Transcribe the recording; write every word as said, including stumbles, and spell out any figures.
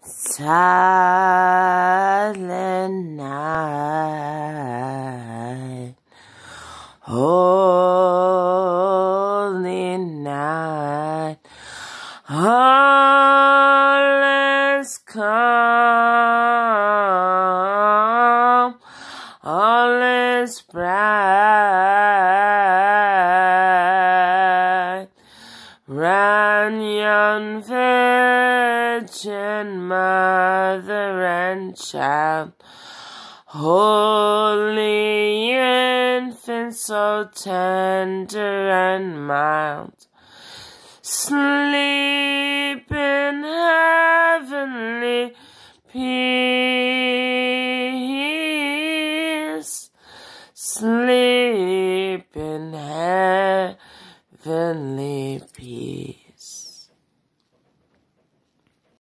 Silent night, holy night, all is calm, all is bright, round yon virgin mother and child, holy infant, so tender and mild, sleep in